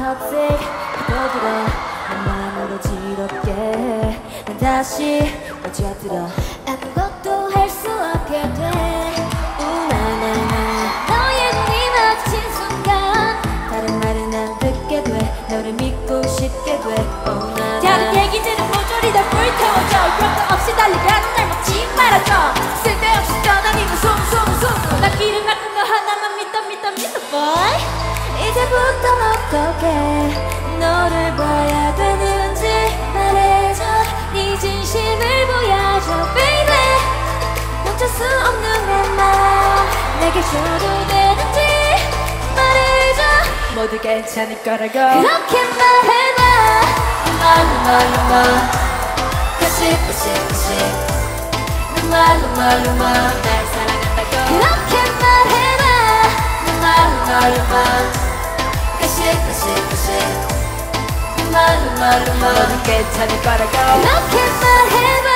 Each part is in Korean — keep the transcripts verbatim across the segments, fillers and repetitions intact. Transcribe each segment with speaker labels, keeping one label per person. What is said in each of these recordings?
Speaker 1: toxic 떠들어 내 맘으로 지럽게 난 다시 빠져들어 아무것도 할 수 없게 돼 우나나나 너의 네 마주친 순간 다른 말은 안 듣게 돼 너를 믿고 싶게 돼 oh,
Speaker 2: 다른 얘기들은 모조리 다 불태워져 그것도 없이 달리라는 날 먹지 말아줘 쓸데없이 떠다니는 소문소문소문 나 길을 막은 너 하나만 믿어 믿어 믿어 boy
Speaker 1: 이제부턴 어떻게 너를 봐야 되는지 말해줘 네 진심을 보여줘 baby 멈출 수 없는 내 맘 내게 줘도 되는지 말해줘
Speaker 2: 모두 괜찮을 거라고
Speaker 1: 그렇게 말해봐
Speaker 2: 말로 말로 말
Speaker 1: 다시 다시 다시
Speaker 2: 말로 말로 말날 사랑한다고
Speaker 1: 그렇게 말해봐
Speaker 2: 말로 말로 말
Speaker 1: 다시 다시 다시
Speaker 2: 말로 말로 말 모두 괜찮을 거라고
Speaker 1: 그렇게 말해봐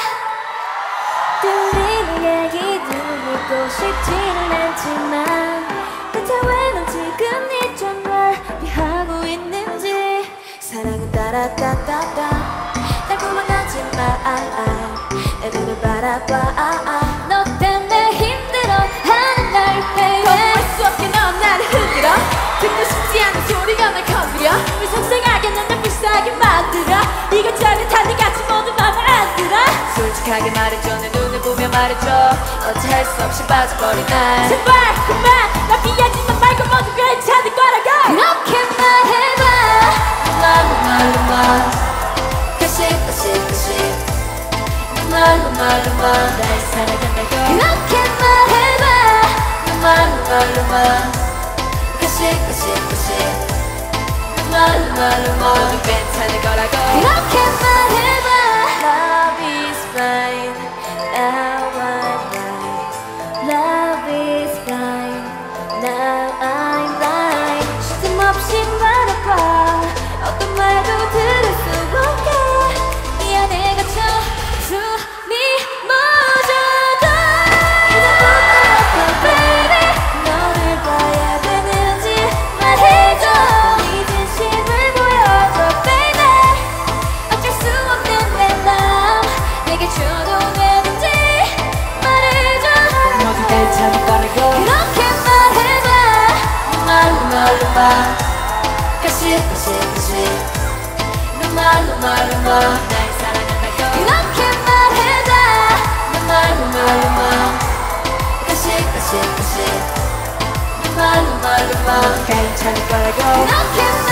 Speaker 1: 들리는 얘기들 믿고 싶지는 않지만 대체 왜 넌 지금 이쪽 널 피하고 있는지 사랑은 따라따따따 달콤한 하지마 내 눈을 바라봐 너 때문에 힘들어하는 날 baby
Speaker 2: 거부할 수 없게 넌 나를 흔들어 듣고 싶지 않은 소리가 날 건드려 왜 속상하게 넌 날 불쌍하게 만들어 이것저것 다들 같이 모두 맘에 안 들어 솔직하게 말해줘 내 눈을 보며 말해줘 어찌할 수 없이 빠져버린 날 제발 그만 나 피하지만 말고 모두 괜찮을 거라고
Speaker 1: 그렇게 말해봐
Speaker 2: 말로 말로 말
Speaker 1: 다시 다시 다시
Speaker 2: 말로 말로 말날 사랑한다고
Speaker 1: 그렇게 말해봐
Speaker 2: 말로 말로 말
Speaker 1: 다시 다시 다시
Speaker 2: 말로 말로 모두 괜찮을 거라고
Speaker 1: 그렇게 말해봐 Love is fine now I'm right Love is fine now I'm right 쉴 틈 없이 말해봐 어떤 말도 들을 수 없게 이 안에 갇혀 숨이 멎어도 이제부터 어때 baby 너를 봐야 되는지 말해줘 네 진심을 보여줘 baby 어쩔 수 없는 내 맘 내게 줘도 되는지 말해줘
Speaker 2: 모두 괜찮을 거라고
Speaker 1: 그렇게 말해봐
Speaker 2: 말로 말로 말
Speaker 1: 다시 다시 다시
Speaker 2: 말로 말로 말날 사랑한다고
Speaker 1: 그렇게 말해봐
Speaker 2: 말로 말로 말
Speaker 1: 다시 다시 다시
Speaker 2: 말로 말로 말 괜찮을 거라고
Speaker 1: 그렇게